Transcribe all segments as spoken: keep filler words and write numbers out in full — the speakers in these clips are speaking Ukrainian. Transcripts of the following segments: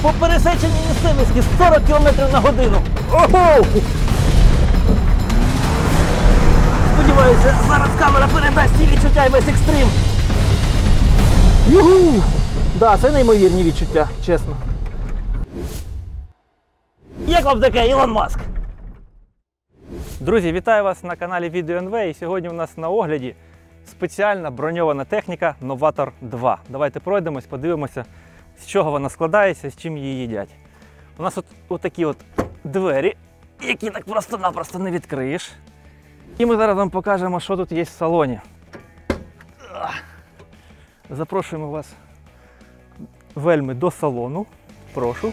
по пересеченій місцевості сорок кілометрів на годину. Ого! Сподіваюся, зараз камера передасть ці відчуття і весь екстрим. Югу! Так, да, це неймовірні відчуття, чесно. Як вам таке, Ілон Маск? Друзі, вітаю вас на каналі Video ен ве, і сьогодні у нас на огляді спеціальна броньована техніка Novator два. Давайте пройдемось, подивимося, з чого вона складається, з чим її їдять. У нас от, от такі от двері, які так просто-напросто не відкриєш. І ми зараз вам покажемо, що тут є в салоні. Запрошуємо вас вельми до салону. Прошу.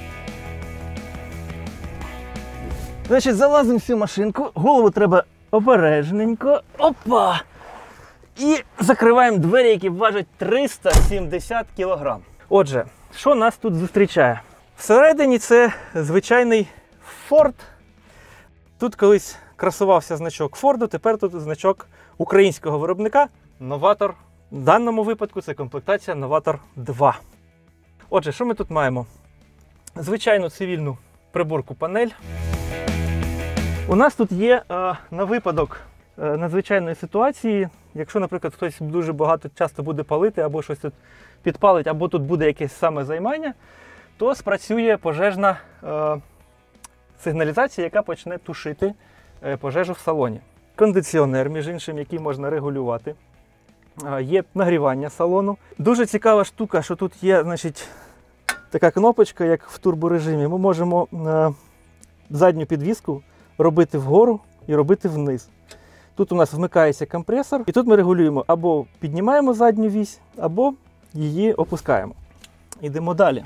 Значить, залазимо в цю машинку, голову треба обережненько. Опа! І закриваємо двері, які важать триста сімдесят кілограм. Отже, що нас тут зустрічає? Всередині це звичайний Ford. Тут колись красувався значок Форду, тепер тут значок українського виробника Novator. В даному випадку це комплектація Novator два. Отже, що ми тут маємо? Звичайну цивільну приборку панель. У нас тут є е, на випадок е, надзвичайної ситуації, якщо, наприклад, хтось дуже багато часто буде палити, або щось тут підпалить, або тут буде якесь саме займання, то спрацює пожежна е, сигналізація, яка почне тушити е, пожежу в салоні. Кондиціонер, між іншим, який можна регулювати. Е, є нагрівання салону. Дуже цікава штука, що тут є, значить, така кнопочка, як в турборежимі. Ми можемо е, задню підвіску робити вгору і робити вниз. Тут у нас вмикається компресор, і тут ми регулюємо або піднімаємо задню вісь, або її опускаємо. Йдемо далі.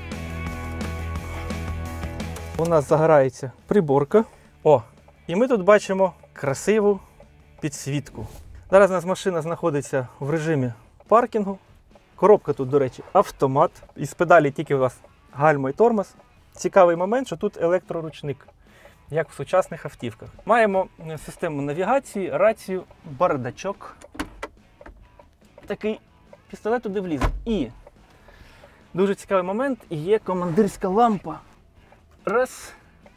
У нас загорається приборка. О, і ми тут бачимо красиву підсвітку. Зараз у нас машина знаходиться в режимі паркінгу. Коробка тут, до речі, автомат. Із педалі тільки у вас гальмо і тормоз. Цікавий момент, що тут електроручник, як в сучасних автівках. Маємо систему навігації, рацію, бардачок. Такий пістолет туди влізе. І дуже цікавий момент, є командирська лампа. Раз,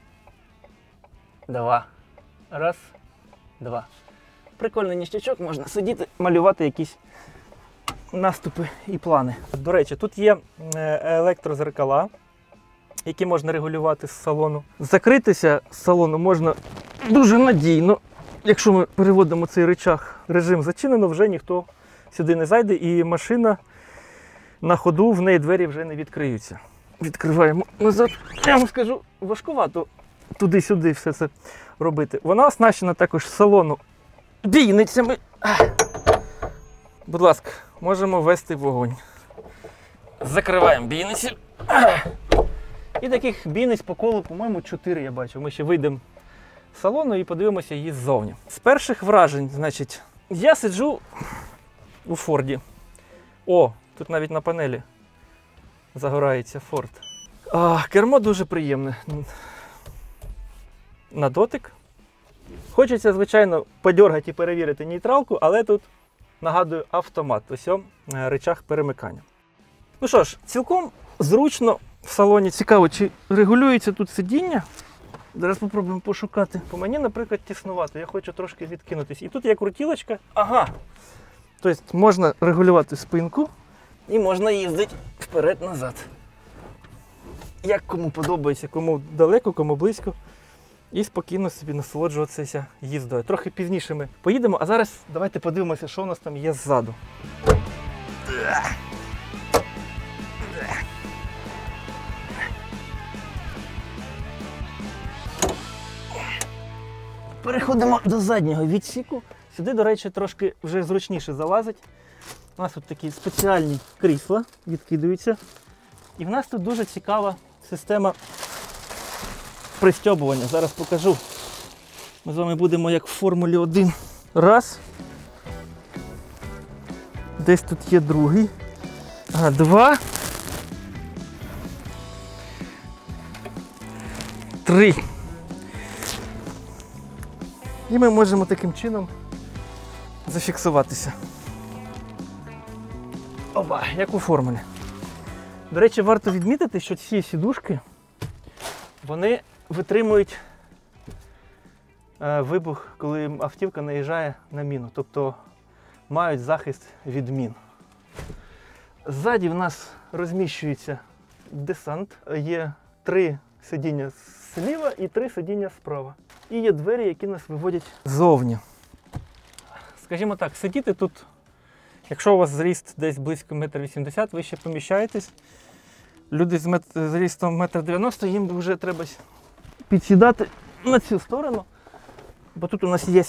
два. Раз, два. Прикольний ніштячок, можна сидіти, малювати якісь наступи і плани. До речі, тут є електрозеркала, які можна регулювати з салону. Закритися з салону можна дуже надійно. Якщо ми переводимо цей рычаг режим зачинено, вже ніхто сюди не зайде, і машина на ходу, в неї двері вже не відкриються. Відкриваємо назад. Я вам скажу, важкувато туди-сюди все це робити. Вона оснащена також з салону бійницями. Будь ласка, можемо ввести вогонь. Закриваємо бійниці. І таких бійниць по колу, по-моєму, чотири я бачу. Ми ще вийдемо з салону і подивимося її ззовні. З перших вражень, значить, я сиджу у Форді. О, тут навіть на панелі загорається Форд. А, кермо дуже приємне. На дотик. Хочеться, звичайно, подьоргати і перевірити нейтралку, але тут, нагадую, автомат. Ось о, рычаг перемикання. Ну що ж, цілком зручно в салоні. Цікаво, чи регулюється тут сидіння. Зараз спробуємо пошукати. По мені, наприклад, тіснувато. Я хочу трошки відкинутись. І тут є крутілочка. Ага. Тобто можна регулювати спинку і можна їздити вперед-назад. Як кому подобається, кому далеко, кому близько. І спокійно собі насолоджуватися їздою. Трохи пізніше ми поїдемо, а зараз давайте подивимося, що у нас там є ззаду. Переходимо до заднього відсіку. Сюди, до речі, трошки вже зручніше залазить. У нас тут такі спеціальні крісла відкидаються. І в нас тут дуже цікава система пристьобування. Зараз покажу. Ми з вами будемо як в Формулі один. Раз. Десь тут є другий. Ага, два. Три. І ми можемо таким чином зафіксуватися. Опа, як у Формулі. До речі, варто відмітити, що ці сідушки, вони витримують е, вибух, коли автівка наїжджає на міну, тобто мають захист від мін. Ззаді в нас розміщується десант, є три сидіння зліва і три сидіння справа. І є двері, які нас виводять ззовні. Скажімо так, сидіти тут, якщо у вас зріст десь близько метр вісімдесят, ви ще поміщаєтесь. Люди з зрістом метр дев'яносто, їм вже треба підсідати на цю сторону, бо тут у нас є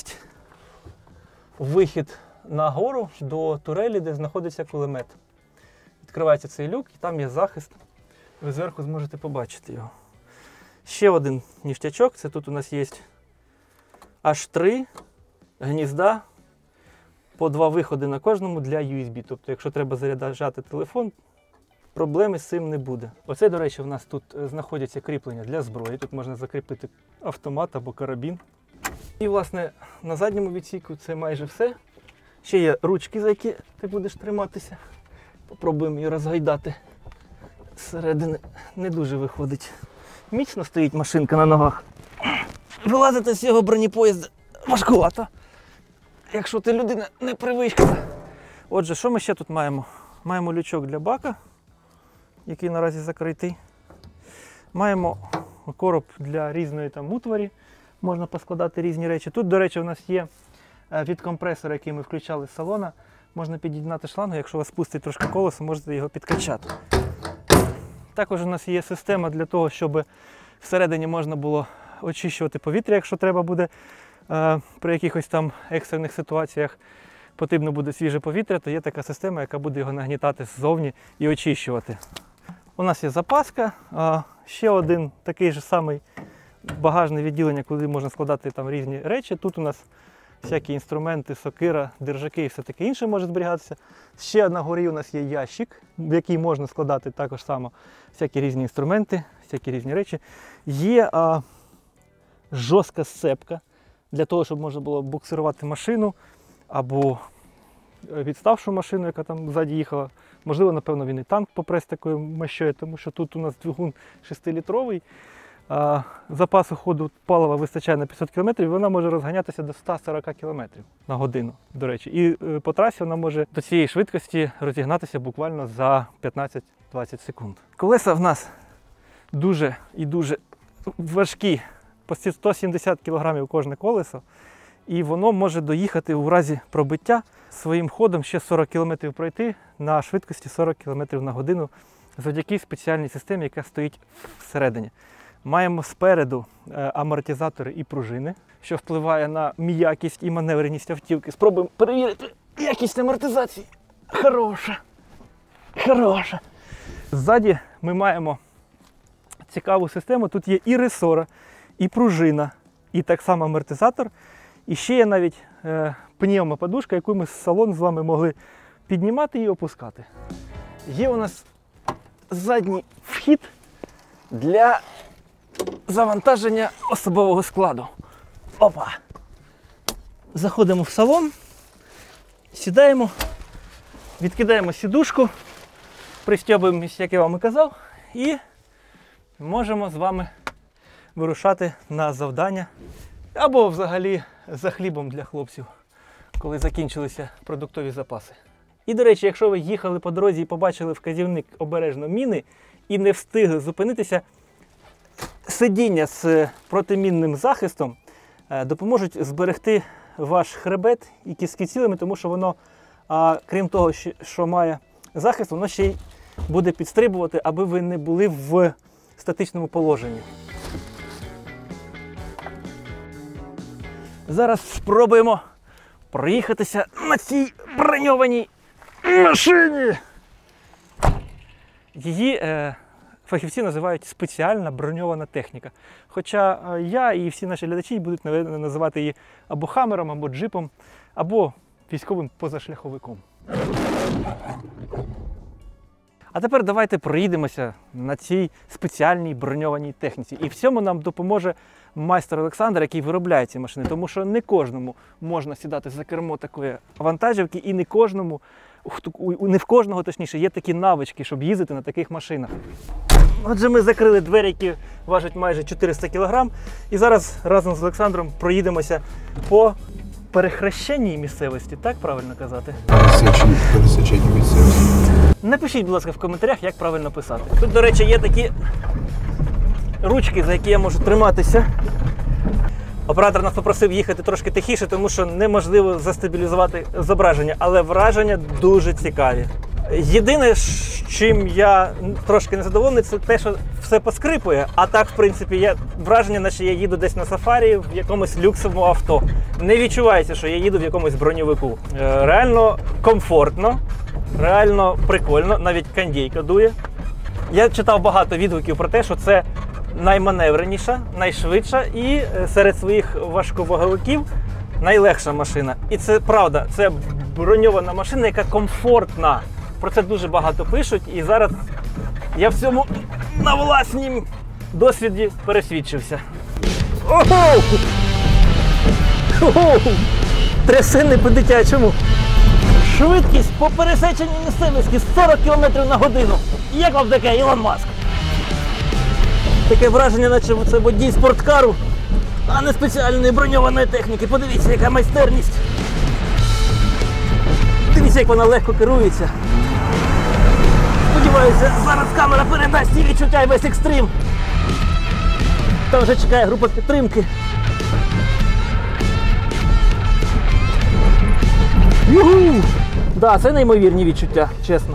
вихід на гору до турелі, де знаходиться кулемет. Відкривається цей люк і там є захист. Ви зверху зможете побачити його. Ще один ніштячок, це тут у нас є аж три гнізда, по два виходи на кожному для ю ес бі. Тобто, якщо треба заряджати телефон, проблеми з цим не буде. Оце, до речі, у нас тут знаходяться кріплення для зброї. Тут можна закріпити автомат або карабін. І, власне, на задньому відсіку це майже все. Ще є ручки, за які ти будеш триматися. Попробуємо її розгайдати. Зсередини не дуже виходить. Міцно стоїть машинка на ногах. Вилазити з цього бронепоїзда важкувато, якщо ти людина не привична. Отже, що ми ще тут маємо? Маємо лючок для бака, який наразі закритий. Маємо короб для різної там утварі. Можна поскладати різні речі. Тут, до речі, у нас є від компресора, який ми включали з салона. Можна під'єднати шлангу, якщо вас спустить трошки колесо, можете його підкачати. Також у нас є система для того, щоб всередині можна було очищувати повітря, якщо треба буде е, при якихось там екстрених ситуаціях потрібно буде свіже повітря, то є така система, яка буде його нагнітати ззовні і очищувати. У нас є запаска, е, ще один такий же самий багажне відділення, куди можна складати там різні речі. Тут у нас всякі інструменти, сокира, держаки і все таке інше може зберігатися. Ще на горі у нас є ящик, в який можна складати також само всякі різні інструменти, всякі різні речі. Є а, жорстка сцепка для того, щоб можна було буксирувати машину або відставшу машину, яка там ззаді їхала. Можливо, напевно, він і танк попре з такою мощою, тому що тут у нас двигун шестилітровий. А, запасу ходу палива вистачає на п'ятсот кілометрів, і вона може розганятися до ста сорока кілометрів на годину, до речі. І е, по трасі вона може до цієї швидкості розігнатися буквально за п'ятнадцять-двадцять секунд. Колеса в нас дуже і дуже важкі, по сто сімдесят кілограмів кожне колесо, і воно може доїхати у разі пробиття своїм ходом ще сорок кілометрів пройти на швидкості сорок кілометрів на годину завдяки спеціальній системі, яка стоїть всередині. Маємо спереду амортизатори і пружини, що впливає на м'якість і маневреність автівки. Спробуємо перевірити якість амортизації. Хороша. Хороша. Ззаді ми маємо цікаву систему. Тут є і ресора, і пружина, і так само амортизатор. І ще є навіть е, пневмоподушка, яку ми з салону з вами могли піднімати і опускати. Є у нас задній вхід для завантаження особового складу. Опа! Заходимо в салон, сідаємо, відкидаємо сідушку, пристьобуємо, як я вам і казав, і можемо з вами вирушати на завдання або взагалі за хлібом для хлопців, коли закінчилися продуктові запаси. І, до речі, якщо ви їхали по дорозі і побачили вказівник «Обережно міни» і не встигли зупинитися, сидіння з протимінним захистом допоможуть зберегти ваш хребет і кістки цілими, тому що воно, а, крім того, що має захист, воно ще й буде підстрибувати, аби ви не були в статичному положенні. Зараз спробуємо проїхатися на цій броньованій машині. Її е, фахівці називають спеціальна броньована техніка. Хоча е, я і всі наші глядачі будуть називати її або хамером, або джипом, або військовим позашляховиком. А тепер давайте проїдемося на цій спеціальній броньованій техніці. І в цьому нам допоможе майстер Олександр, який виробляє ці машини. Тому що не кожному можна сідати за кермо такої вантажівки і не кожному не в кожного, точніше, є такі навички, щоб їздити на таких машинах. Отже, ми закрили двері, які важать майже чотириста кілограм. І зараз разом з Олександром проїдемося по перехрещенній місцевості, так правильно казати? Пересеченні місцевості. Напишіть, будь ласка, в коментарях, як правильно писати. Тут, до речі, є такі ручки, за які я можу триматися. Оператор нас попросив їхати трошки тихіше, тому що неможливо застабілізувати зображення, але враження дуже цікаві. Єдине, чим я трошки незадоволений, це те, що все поскрипує, а так, в принципі, я, враження, наче я їду десь на сафарі в якомусь люксовому авто. Не відчувається, що я їду в якомусь броньовику. Реально комфортно, реально прикольно, навіть кондейка дує. Я читав багато відгуків про те, що це найманевреніша, найшвидша і серед своїх важковаговиків найлегша машина. І це правда, це броньована машина, яка комфортна. Про це дуже багато пишуть, і зараз я в цьому на власнім досвіді пересвідчився. Ого! Ого! Трясе не по-дитячому. Швидкість по пересеченій місцевості сорок кілометрів на годину. Як вам таке, Ілон Маск? Таке враження, наче це водій спорткару, а не спеціальної броньованої техніки. Подивіться, яка майстерність. Дивіться, як вона легко керується. Сподіваюся, зараз камера передасть ці відчуття і весь екстрим. Там вже чекає група підтримки. Югу! Да, це неймовірні відчуття, чесно.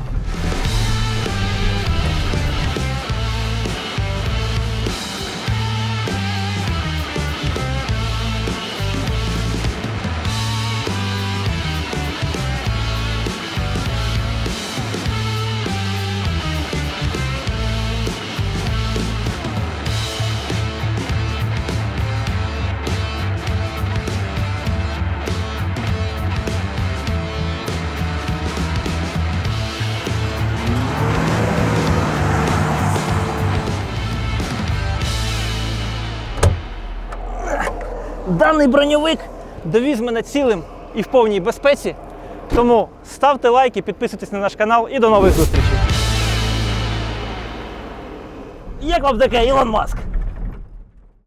Даний броньовик довіз мене цілим і в повній безпеці, тому ставте лайки, підписуйтесь на наш канал і до нових зустрічей. Як вам таке, Ілон Маск?